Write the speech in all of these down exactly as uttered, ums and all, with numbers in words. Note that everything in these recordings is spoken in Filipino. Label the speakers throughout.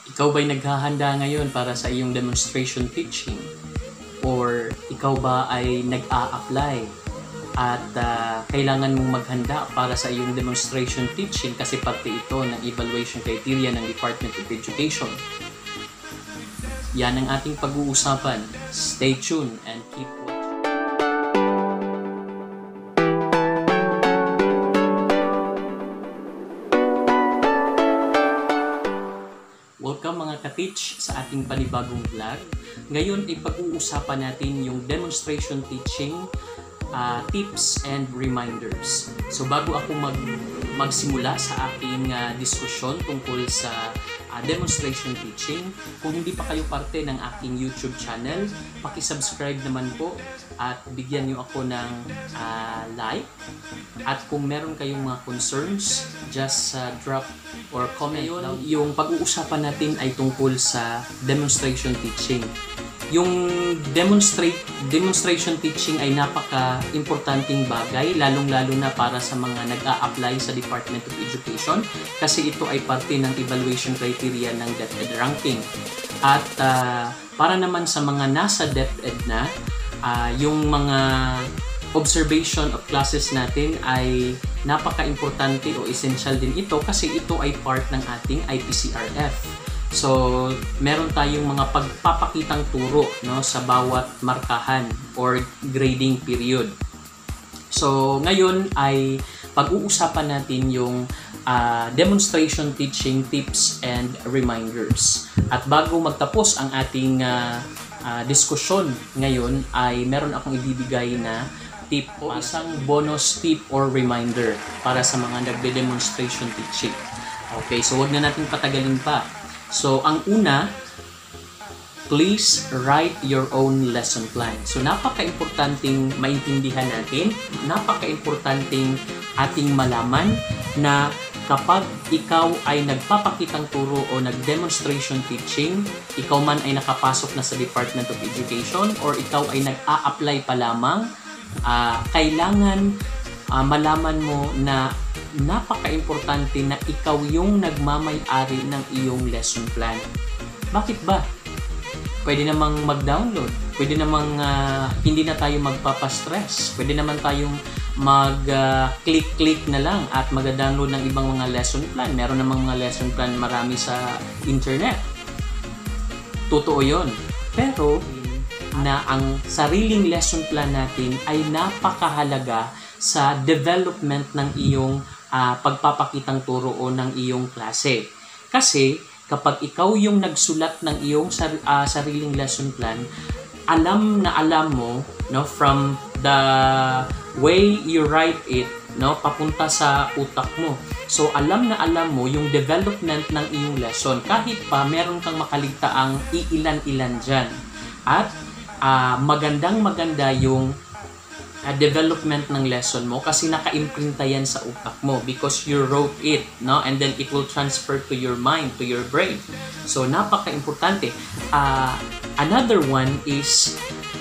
Speaker 1: Ikaw ba'y naghahanda ngayon para sa iyong demonstration teaching? Or ikaw ba ay nag-a-apply at uh, kailangan mong maghanda para sa iyong demonstration teaching kasi parte ito ng evaluation criteria ng Department of Education? Yan ang ating pag-uusapan. Stay tuned and keep watching. Welcome mga ka-teach sa ating panibagong vlog. Ngayon ay pag-uusapan natin yung demonstration teaching uh, tips and reminders. So bago ako mag magsimula sa aking uh, diskusyon tungkol sa uh, demonstration teaching, kung hindi pa kayo parte ng aking YouTube channel, paki-subscribe naman po at bigyan niyo ako ng uh, like. At kung meron kayong mga concerns, just uh, drop or comment down. Yung pag-uusapan natin ay tungkol sa demonstration teaching. Yung demonstrate demonstration teaching ay napaka-importanting bagay, lalong-lalo na para sa mga nag-a-apply sa Department of Education kasi ito ay parte ng evaluation criteria ng DepEd ranking. At uh, para naman sa mga nasa DepEd na, uh, yung mga observation of classes natin ay napaka-importante o essential din ito kasi ito ay part ng ating I P C R F. So, meron tayong mga pagpapakitang turo, no, sa bawat markahan or grading period. So, ngayon ay pag-uusapan natin yung uh, demonstration teaching tips and reminders. At bago magtapos ang ating uh, uh, diskusyon ngayon ay meron akong ibibigay na tip o isang bonus tip or reminder para sa mga nagde-demonstration teaching. Okay, so wag na natin patagalin pa. So, ang una, please write your own lesson plan. So, napaka-importanting maintindihan natin, napaka-importanting ating malaman na kapag ikaw ay nagpapakitang turo o nag-demonstration teaching, ikaw man ay nakapasok na sa Department of Education or ikaw ay nag-a-apply pa lamang, uh, kailangan uh, malaman mo na napaka-importante na ikaw yung nagmamay-ari ng iyong lesson plan. Bakit ba? Pwede namang mag-download. Pwede namang uh, hindi na tayo magpapastress. Pwede naman tayong mag-click-click uh, na lang at mag-download ng ibang mga lesson plan. Meron namang mga lesson plan marami sa internet. Totoo yun. Pero na ang sariling lesson plan natin ay napakahalaga sa development ng iyong uh, pagpapakitang turo o ng iyong klase. Kasi kapag ikaw yung nagsulat ng iyong sar- uh, sariling lesson plan, alam na alam mo, no, from the way you write it, no, papunta sa utak mo. So alam na alam mo yung development ng iyong lesson kahit pa meron kang makaligtaang iilan-ilan dyan. At uh, magandang maganda yung Uh, development ng lesson mo kasi naka-imprinta yan sa utak mo because you wrote it, no, and then it will transfer to your mind, to your brain. So napaka-importante. Uh, another one is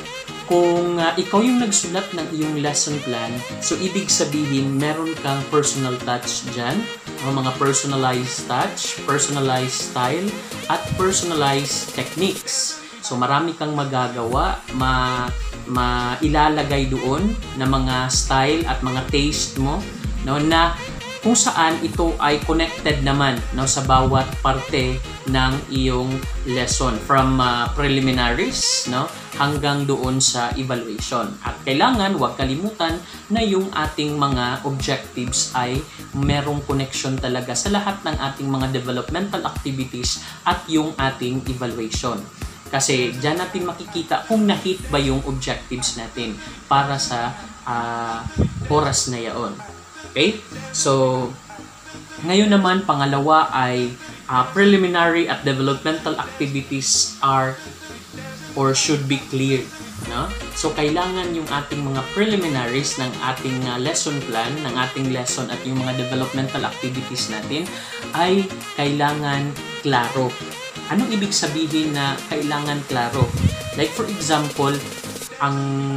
Speaker 1: kung uh, ikaw yung nagsulat ng iyong lesson plan, so ibig sabihin meron kang personal touch dyan, no, mga personalized touch, personalized style, at personalized techniques. So marami kang magagawa, ma mailalagay doon na mga style at mga taste mo, no, na kung saan ito ay connected naman, no, sa bawat parte ng iyong lesson from uh, preliminaries, no, hanggang doon sa evaluation. At kailangan huwag kalimutan na yung ating mga objectives ay merong connection talaga sa lahat ng ating mga developmental activities at yung ating evaluation. Kasi dyan natin makikita kung na-hit ba yung objectives natin para sa uh, oras na yaon. Okay? So, ngayon naman, pangalawa ay uh, preliminary at developmental activities are or should be clear. No? So, kailangan yung ating mga preliminaries ng ating uh, lesson plan, ng ating lesson at yung mga developmental activities natin ay kailangan klaro. Anong ibig sabihin na kailangan klaro? Like for example, ang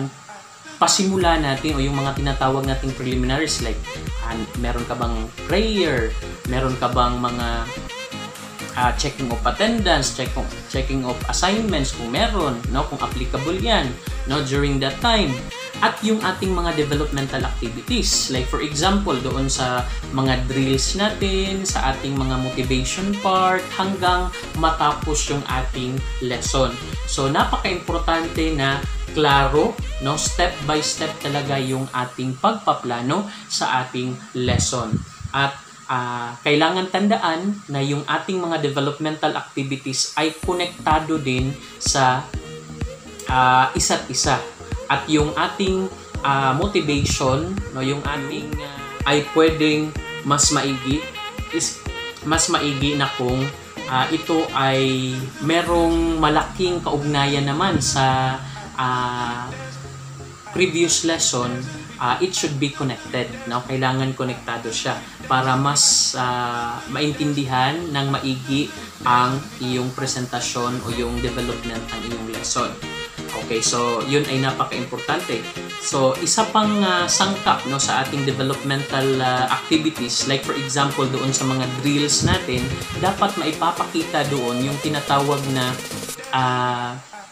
Speaker 1: pasimula natin o yung mga tinatawag nating preliminaries like uh, meron ka bang prayer, meron ka bang mga uh, checking of attendance, check of, checking of assignments kung meron, no, kung applicable yan, no, during that time. At yung ating mga developmental activities, like for example doon sa mga drills natin, sa ating mga motivation part, hanggang matapos yung ating lesson. So napaka-importante na klaro, no, step by step talaga yung ating pagpaplano sa ating lesson. At uh, kailangan tandaan na yung ating mga developmental activities ay konektado din sa uh, isa't isa. At yung ating uh, motivation, no, yung ating uh, ay pwedeng mas maigi is mas maigi na kung uh, ito ay merong malaking kaugnayan naman sa uh, previous lesson. Uh, it should be connected, no? Kailangan konektado siya para mas uh, maintindihan ng maigi ang iyong presentasyon o yung development ng iyong lesson. Okay, so yun ay napaka-importante. So isa pang uh, sangkap, no, sa ating developmental uh, activities, like for example doon sa mga drills natin, dapat maipapakita doon yung tinatawag na uh,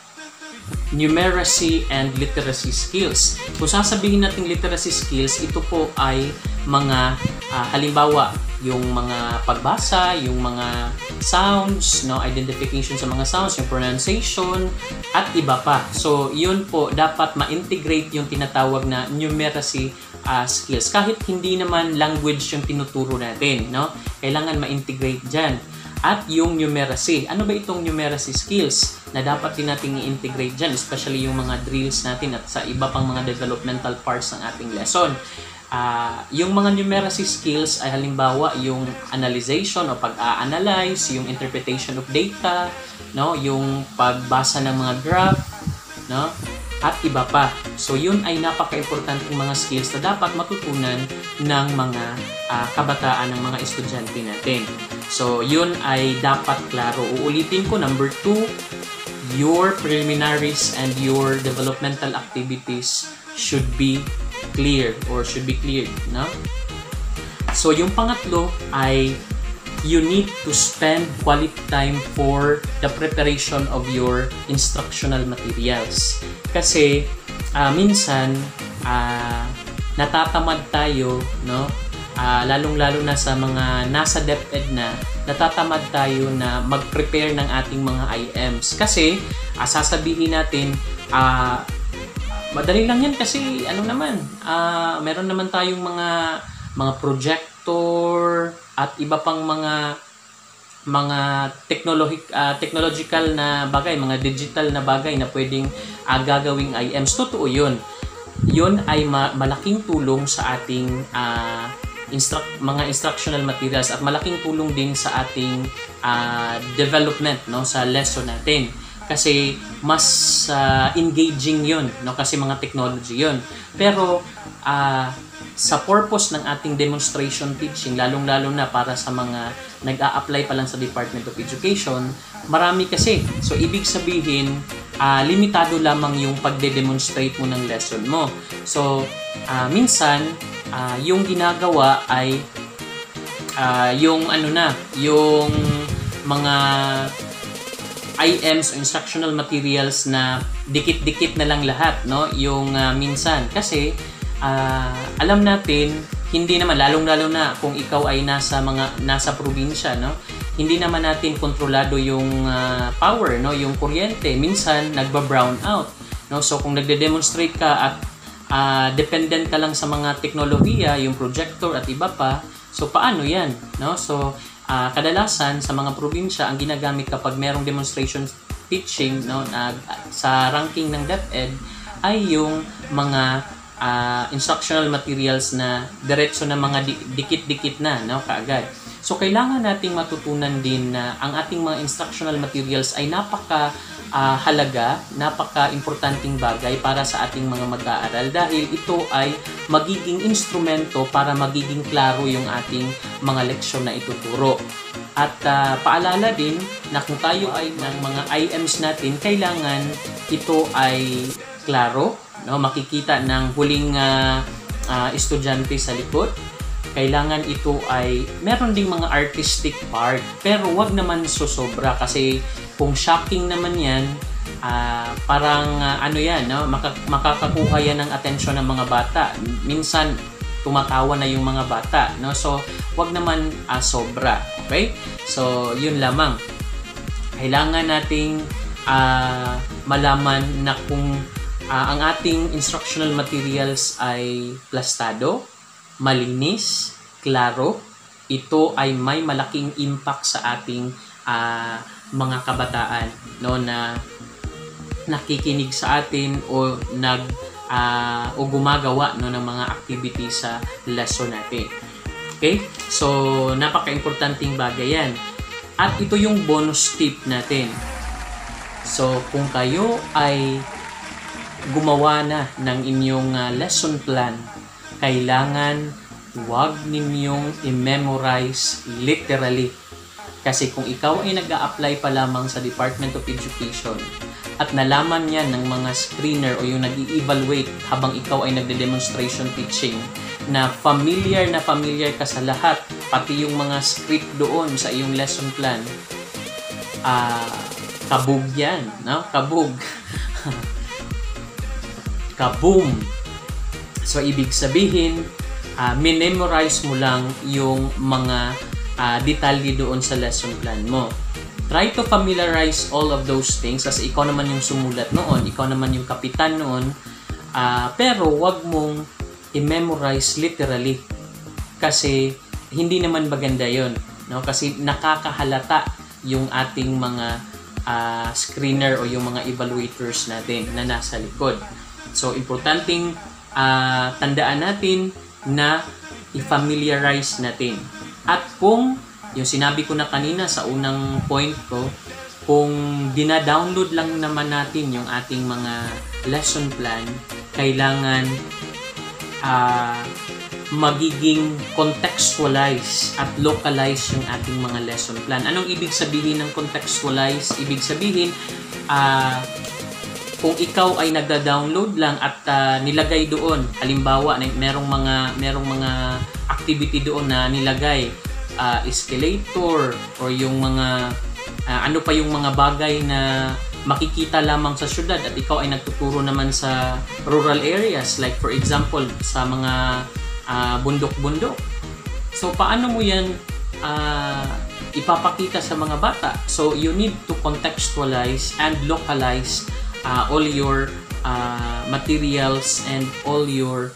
Speaker 1: numeracy and literacy skills. Kung sasabihin natin literacy skills, ito po ay mga uh, halimbawa yung mga pagbasa, yung mga sounds, no, identification sa mga sounds, yung pronunciation, at iba pa. So, yun po, dapat ma-integrate yung tinatawag na numeracy uh, skills. Kahit hindi naman language yung tinuturo natin, no? Kailangan ma-integrate dyan. At yung numeracy. Ano ba itong numeracy skills na dapat din natin i-integrate dyan, especially yung mga drills natin at sa iba pang mga developmental parts ng ating lesson? Uh, yung mga numeracy skills ay halimbawa yung analyzation o pag-a-analyze, yung interpretation of data, no, yung pagbasa ng mga graph, no, at iba pa. So yun ay napaka-importanteng mga skills na dapat matutunan ng mga uh, kabataan, ng mga estudyante natin. So yun ay dapat klaro. Uulitin ko, number two, your preliminaries and your developmental activities should be clear or should be cleared, no? So yung pangatlo ay you need to spend quality time for the preparation of your instructional materials. Kasi uh, minsan uh, natatamad tayo, no? Uh, lalong-lalo na sa mga nasa DepEd na, natatamad tayo na mag-prepare ng ating mga I Ms. Kasi uh, sasabihin natin, uh, madali lang yan kasi ano naman, uh, meron naman tayong mga mga projector at iba pang mga mga technologic uh, technological na bagay, mga digital na bagay na pwedeng uh, gagawing I Ms. Totoo yun. Yun ay ma- malaking tulong sa ating uh, instru- mga instructional materials at malaking tulong din sa ating uh, development, no, sa lesson natin. Kasi mas uh, engaging yun, no? Kasi mga technology yun. Pero uh, sa purpose ng ating demonstration teaching, lalong-lalo na para sa mga nag-a-apply pa lang sa Department of Education, marami kasi. So ibig sabihin, uh, limitado lamang yung pagde-demonstrate mo ng lesson mo. So uh, minsan, uh, yung ginagawa ay uh, yung ano na, yung mga I Ms o instructional materials na dikit-dikit na lang lahat, no, yung uh, minsan kasi uh, alam natin hindi naman, lalong-lalo na kung ikaw ay nasa mga nasa probinsya, no, hindi naman natin kontrolado yung uh, power, no, yung kuryente, minsan nagba-brown out, no. So kung nagde-demonstrate ka at uh, dependent ka lang sa mga teknolohiya, yung projector at iba pa, so paano yan, no? So Uh, kadalasan sa mga probinsya ang ginagamit kapag merong demonstration teaching, no, uh, sa ranking ng DepEd ay yung mga uh, instructional materials na diretso na mga di- dikit-dikit na, no, kaagad. So kailangan nating matutunan din na ang ating mga instructional materials ay napaka uh, halaga, napaka-importanting bagay para sa ating mga mag-aaral dahil ito ay magiging instrumento para magiging klaro yung ating mga leksyon na ituturo. At uh, paalala din na kung tayo ay ng mga I Ms natin, kailangan ito ay klaro, no? Makikita ng huling uh, uh, estudyante sa likod. kailangan ito ay meron ding mga artistic part, pero wag naman susobra kasi kung shocking naman yan, uh, parang uh, ano yan, no? Maka- makakakuha yan ng atensyon ng mga bata. Minsan tumatawa na yung mga bata, no? So wag naman uh, sobra, okay? So yun lamang, kailangan nating uh, malaman na kung uh, ang ating instructional materials ay plastado, malinis, klaro, ito ay may malaking impact sa ating uh, mga kabataan, no, na nakikinig sa atin o nag uh, o gumagawa, no, ng mga activities sa lesson natin. Okay? So napaka-importanting bagay yan. At ito yung bonus tip natin. So kung kayo ay gumawa na ng inyong uh, lesson plan, kailangan huwag ninyong i-memorize literally. Kasi kung ikaw ay nag-a-apply pa lamang sa Department of Education at nalaman yan ng mga screener o yung nag-i-evaluate habang ikaw ay nagde-demonstration teaching na familiar na familiar ka sa lahat, pati yung mga script doon sa iyong lesson plan, ah, uh, kabog yan, no? Kabog. Kaboom! So, ibig sabihin, uh, minemorize mo lang yung mga uh, detalye doon sa lesson plan mo. Try to familiarize all of those things kasi ikaw naman yung sumulat noon, ikaw naman yung kapitan noon, uh, pero wag mong i-memorize literally kasi hindi naman maganda yon, no? Kasi nakakahalata yung ating mga uh, screener o yung mga evaluators natin na nasa likod. So, importanteng uh, tandaan natin na i-familiarize natin. At kung, yung sinabi ko na kanina sa unang point ko, kung dina-download lang naman natin yung ating mga lesson plan, kailangan uh, magiging contextualize at localize yung ating mga lesson plan. Anong ibig sabihin ng contextualize? Ibig sabihin, ah, uh, kung ikaw ay nagda-download lang at uh, nilagay doon, halimbawa merong mga merong mga activity doon na nilagay, uh, escalator or yung mga uh, ano pa yung mga bagay na makikita lamang sa syudad at ikaw ay nagtuturo naman sa rural areas, like for example sa mga uh, bundok-bundok. So paano mo yan uh, ipapakita sa mga bata? So you need to contextualize and localize Uh, all your uh, materials and all your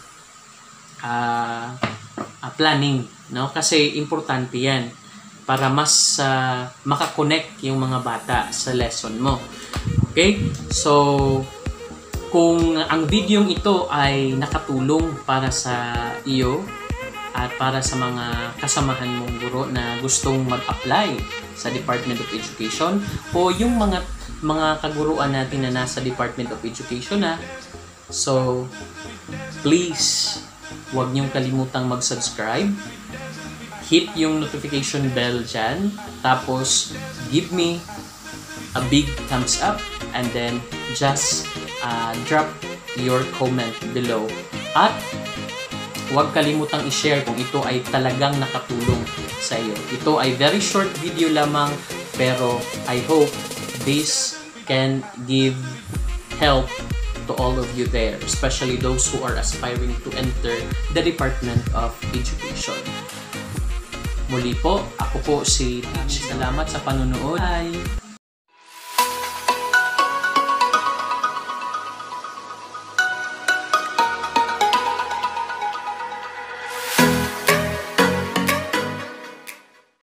Speaker 1: uh, uh, planning, no? Kasi importante yan para mas uh, makakonect yung mga bata sa lesson mo. Okay? So, kung ang video ito ay nakatulong para sa iyo at para sa mga kasamahan mong guro na gustong mag-apply sa Department of Education o yung mga mga kaguruan natin na nasa Department of Education na, so please huwag niyong kalimutang mag-subscribe, hit yung notification bell dyan, tapos give me a big thumbs up and then just uh, drop your comment below. At huwag kalimutang i-share kung ito ay talagang nakatulong sa iyo. Ito ay very short video lamang, pero I hope this can give help to all of you there, especially those who are aspiring to enter the Department of Education. Muli po, ako po si Teach. Salamat sa panonood. Bye!